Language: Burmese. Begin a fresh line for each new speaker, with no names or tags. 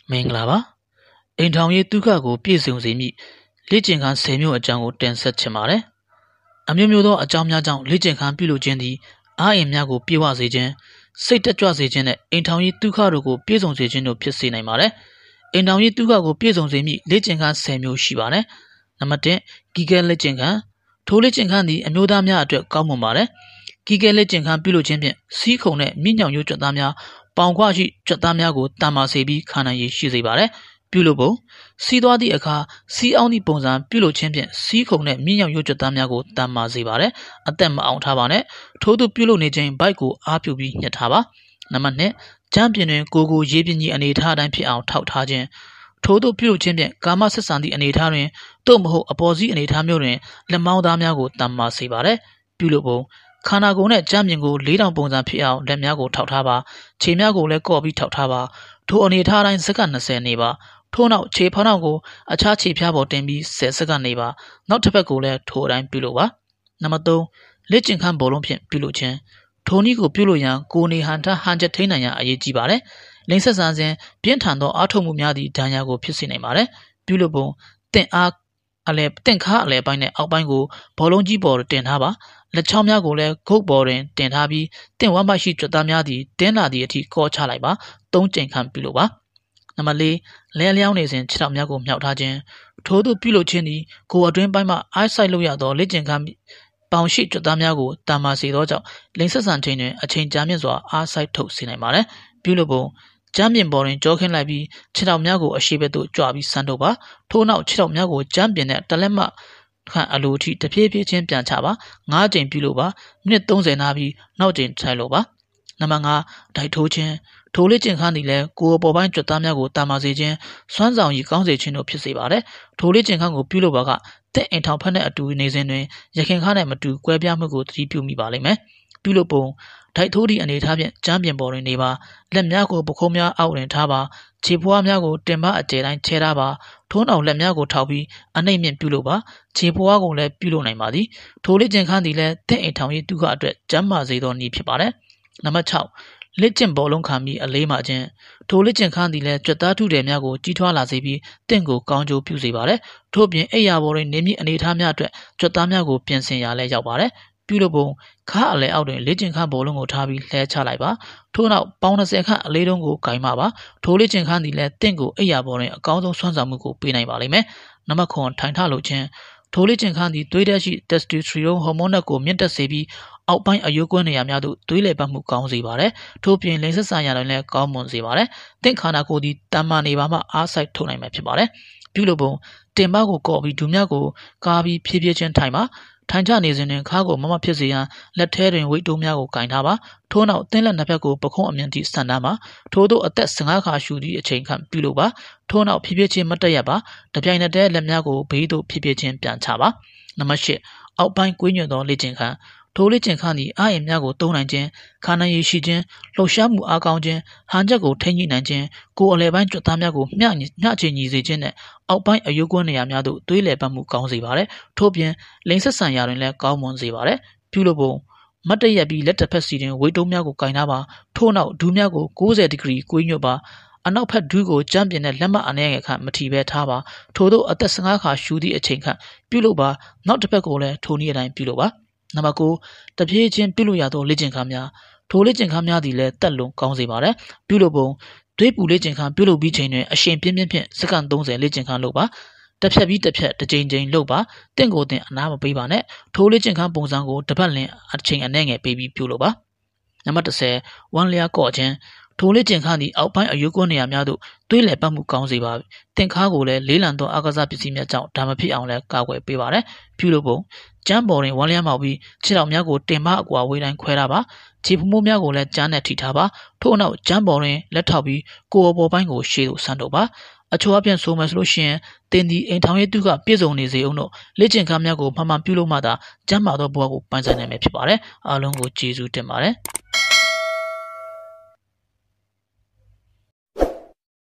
မင်္ဂလာပါအိမ်ထောင်ရေးဒုက္ခကိုပြည့်စုံစေမည့်လေ့ကျင့်ခန်း10မျိုးအကြောင်းကိုတင်ဆက်ချင်ပါတယ်အမျိုးမျိုးသောအကြောင်းများကြောင့်လေ့ကျင့်ခန်းပြုလုပ်ခြင်းသည်အားအင်များကိုပြေဝစေခြင်းစိတ်တက်ကြွစေခြင်းနဲ့အိမ်ထောင်ရေးဒုက္ခတို့ကိုပြည့်စုံစေခြင်းတို့ဖြစ်စေနိုင်ပါတယ်အိမ်ထောင်ရေးဒုက္ခကိုပြည့်စုံစေမည့်လေ့ကျင့်ခန်း10မျိုးရှိပါတယ်နံပါတ်1ဂီကဲလေ့ကျင့်ခန်းထိုလေ့ကျင့်ခန်းသည်အမျိုးသားများအတွက်ကောင်းမွန်ပါတယ်ဂီကဲလေ့ကျင့်ခန်းပြုလုပ်ခြင်းဖြင့်စီးခုံနဲ့မြင့်ညောင်ရိုးကြွသားများပေါင်ခွရှိကြွသားများကိုတန်မာစေပြီးခန္ဓာရည်ရှိစေပါတယ်ပြုလုပ်ပုံစီးသွားသည့်အခါစီးအောင်သည့်ပုံစံပြုလုပ်ခြင်းဖြင့်စီးခုံနဲ့မြင့်ညောင်ရိုးကြွသားများကိုတန်မာစေပါတယ်အသက်မအောင်ထားပါနဲ့ထို့သူပြုလုပ်နေခြင်းဘိုက်ကိုအားပြုပြီးညှက်ထားပါနံပါတ်2ကျမ်းပြင်တွင်ကိုရေးပြင်းကြီးအနေထားတိုင်းဖြစ်အောင်ထောက်ထားခြင်းထို့သူပြုလုပ်ခြင်းဖြင့်ကာမဆက်ဆံသည့်အနေထားတွင်သို့မဟုတ်အပေါ်စီးအနေထားမျိုးတွင်လက်မောင်းသားများကိုတန်မာစေပါတယ်ပြုလုပ်ပုံခန္ဓာကိုယ်နဲ့ကြမ်းပြင်ကို၄တောင်ပုံစံဖြစ်အောင်လက်များကိုထောက်ထားပါခြေများကိုလည်းကော့ပြီးထောက်ထားပါထိုအနေထားတိုင်းစက္ကန့်20နေပါထို့နောက်ခြေဖောင်းနောက်ကိုအခြားခြေဖျားပေါ်တင်ပြီး10စက္ကန့်နေပါနောက်တစ်ဖက်ကိုလည်းထိုအတိုင်းပြုလုပ်ပါနံပါတ်3လက်ကျင်ခန်းဘောလုံးဖြင့်ပြုလုပ်ခြင်းထိုနည်းကိုပြုလုပ်ရန်ကိုယ်နေဟန်ထဟန်ချက်ထိန်းနိုင်ရန်အရေးကြီးပါတယ်လိင်ဆက်ဆံစဉ်ပြင်းထန်သောအားထုတ်မှုများသည့်ဒဏ်ရာကိုဖြစ်စေနိုင်ပါတယ်ပြုလုပ်ပုံတင့်ခါအလဲပိုင်းနဲ့အောက်ပိုင်းကိုဘောလုံးကြီးပေါ်တင်ထားပါလက်ချောင်းများကိုလည်းဂုတ်ပေါ်တွင်တင်ထားပြီးတင့်ဝမ်းမရှိကြွသားများသည်တင်းလာသည့်အထိကောချလိုက်ပါ3ကြိမ်ခန့်ပြုလုပ်ပါနံပါတ်4လဲလျောင်းနေစဉ်ခြေထောက်များကိုမြှောက်ထားခြင်းထို့သို့ပြုလုပ်ခြင်းသည်ကိုယ်အတွင်းပိုင်းမှအားစိုက်လို့ရသောလက်ကျင်ခန်းပေါင်ရှိကြွသားများကိုတာမာစေသောကြောင့်လိင်ဆက်ဆံခြင်းတွင်အချိန်ကြာမြင့်စွာအားစိုက်ထုတ်စေနိုင်ပါတယ်ပြုလုပ်ပုံကျမ်းပြင်ပေါ်တွင်ကြောခင်းလိုက်ပြီးခြေထောက်များကိုအရှိဘက်သို့ကြွပြီးဆန်းထုတ်ပါထို့နောက်ခြေထောက်များကိုကျမ်းပြင်နဲ့တလက်မှခန့်အလိုအထိတဖြည်းဖြည်းချင်းပြန်ချပါ9ကြိမ်ပြုလုပ်ပါမိနစ်30နာပြီးနောက်ကြိမ်ထိုင်လို့ပါနံပါတ်5ဒိုက်ထိုးခြင်းထိုလေ့ကျင့်ခန်းသည်လည်းကိုယ်ပေါ်ပိုင်းကြွသားများကိုတာမာစေခြင်းစွမ်းဆောင်ရည်ကောင်းစေခြင်းတို့ဖြစ်စေပါတယ်ထိုလေ့ကျင့်ခန်းကိုပြုလုပ်ပါကတဲ့အိမ်ထောင်ဖက်နဲ့အတူနေစဉ်တွင်ရခင်ခါနဲ့မတူကွဲပြားမှုကိုသတိပြုမိပါလိမ့်မယ်ပြုလုပ်ပုံဒိုက်ထိုးသည့်အနေထားဖြင့်ကျမ်းပြင်ပေါ်တွင်နေပါလက်များကိုပခုံးများအောက်တွင်ထားပါခြေဖွားများကိုတင်မအကျယ်တိုင်းချဲထားပါထိုးနောက်လက်များကိုထောက်ပြီးအနှိမ့်မြင့်ပြုလုပ်ပါခြေဖွားကိုလည်းပြုလုပ်နိုင်ပါသည်ထိုလေ့ကျင့်ခန်းသည်လည်းတဲ့အိမ်ထောင်ရေးဒုက္ခအတွက်ကျန်းမာစေသောနည်းဖြစ်ပါတယ်နံပါတ်6လက်ကျင့်ဘောလုံးခံပြီးအလေးမှခြင်းထိုလက်ကျင့်ခန်းသည်လည်းကြွသားထုတယ်များကိုကြီးထွားလာစေပြီးတင့်ကိုကောင်းကျိုးပြုစေပါတယ်ထို့ပြင်အိယာဘော်တွင်နေမိအနေထားများအတွက်ကြွသားများကိုပြင်ဆင်ရလဲရောက်ပါတယ်ပြုလုပ်ပုံခါအလဲအောက်တွင်လက်ကျင့်ခန်းဘောလုံးကိုထားပြီးလှဲချလိုက်ပါထို့နောက်ပေါင်း20ခန့်အလေးတုံးကိုကင်ပါထိုလက်ကျင့်ခန်းသည်လည်းတင့်ကိုအိယာဘော်တွင်အကောင်းဆုံးစွမ်းဆောင်မှုကိုပေးနိုင်ပါလိမ့်မယ်နံပါတ်9ထိုင်ထလို့ခြင်းထိုလေ့ကျင့်ခန်းသည်သွေးထဲရှိတက်စတီစထရိုဟော်မုန်းကိုမြင့်တက်စေပြီးအောက်ပိုင်းအယိုးကွင်းနေရာများသို့သွေးလည်ပတ်မှုကောင်းစေပါတယ်။ထို့ပြင်လိင်ဆက်ဆံရာတွင်လည်းကောင်းမွန်စေပါတယ်။တင့်ခန္ဓာကိုယ်သည်တန်မာနေပါမှအားစိုက်ထုတ်နိုင်မှာဖြစ်ပါတယ်။ပြုလုပ်ပုံတင်မကိုကော့ပြီးဒူးမြကိုကားပြီးဖြည်းဖြည်းချင်းထိုင်ပါထိုင်ချနေစဉ်တွင်ခါကိုမမဖြစ်စေရန်လက်ထဲတွင်ဝိတ်တိုးများကိုကင်ထားပါထို့နောက်သင်းလက်နှစ်ဖက်ကိုပခုံးအမြင့်ထိဆန်ထားပါထို့သို့အသက်15ခါရှူသည့်အချိန်ခန့်ပြုလုပ်ပါထို့နောက်ဖြည်းဖြည်းချင်းမတက်ရပါတပြိုင်နက်တည်းလက်များကိုဘေးသို့ဖြည်းဖြည်းချင်းပြန်ချပါနံပါတ်8အောက်ပိုင်းကွေးညွန့်သောလေ့ကျင့်ခန်းထိုလေ့ကျင့်ခန်းသည်အားအင်များကိုသုံးနိုင်ခြင်းခန္ဓာရည်ရှိခြင်းလှုပ်ရှားမှုအားကောင်းခြင်းဟန်ချက်ကိုထိန်းညှိနိုင်ခြင်းကိုယ်အလယ်ပိုင်းကြွသားများကိုမျှချေညီစေခြင်းနဲ့အောက်ပိုင်းအယိုးကွင်းနေရာများသို့သွေးလည်ပတ်မှုကောင်းစေပါတယ်ထို့ပြင်လိင်ဆက်ဆံရာတွင်လည်းကောင်းမွန်စေပါတယ်ပြုလုပ်ပုံမတ်တရက်ပြီးလက်တစ်ဖက်စီတွင်ဝိတ်တုံးများကိုကင်ထားပါထို့နောက်ဒူးများကို90ဒီဂရီကွေးညွတ်ပါအနောက်ဖက်ဒူးကိုကြမ်းပြင်တဲ့လက်မအနေငယ်ခန့်မထီပဲထားပါထို့သောအသက်15ခါရှူသည့်အချိန်ခန့်ပြုလုပ်ပါနောက်တစ်ဖက်ကိုလည်းထိုနည်းအတိုင်းပြုလုပ်ပါနံပါတ်9တပြေးချင်းပြုလုပ်ရသောလေ့ကျင့်ခန်းများထိုလေ့ကျင့်ခန်းများသည်လည်းတက်လုံးကောင်းစေပါတယ်ပြုလုပ်ပုံသွေးပူလေ့ကျင့်ခန်းပြုလုပ်ပြီးချိန်တွင်အရှင်ပြင်းဖြင့်စက္ကန့်30လေ့ကျင့်ခန်းလုပ်ပါတစ်ဖြက်ပြီးတစ်ဖြက်တစ်ကြိမ်လုပ်ပါတင့်ကိုတင်အနားမပေးပါနဲ့ထိုလေ့ကျင့်ခန်းပုံစံကိုတစ်ပတ်လအချိန်အနည်းငယ်ပေးပြီးပြုလုပ်ပါနံပါတ်10ဝမ်းလျားကော့ခြင်းထိုလေ့ကျင့်ခန်းသည်အောက်ပိုင်းအယိုးကွင်းနေရာများသို့သွေးလည်ပတ်မှုကောင်းစေပါတင်ခါကိုလည်းလေးလံသောအာကစားပစ္စည်းများကြောင့်ဒါမဖြစ်အောင်လည်းကာကွယ်ပေးပါတယ်ပြုလုပ်ပုံကျမ်းပေါ်တွင်ဝမ်းလျားမောက်ပြီးခြေထောက်များကိုတင်မအကွာဝေးတိုင်းခွဲထားပါခြေဖမိုးများကိုလည်းကျန်းနဲ့ထိထားပါထို့နောက်ကျမ်းပေါ်တွင်လက်ထောက်ပြီးကိုယ်အပေါ်ပိုင်းကိုရှေ့သို့ဆန်းထုတ်ပါအချို့အပြင်ဆိုမယ်ဆိုလို့ရှိရင်တင်ဒီအိမ်ထောင်ရေးတုကပြည့်စုံနေစေအောင်တော့လေ့ကျင့်ခန်းများကိုမှန်မှန်ပြုလုပ်မှသာကျမ်းမာသောဘဝကိုပိုင်ဆိုင်နိုင်မှာဖြစ်ပါတယ်အားလုံးကိုကျေးဇူးတင်ပါတယ်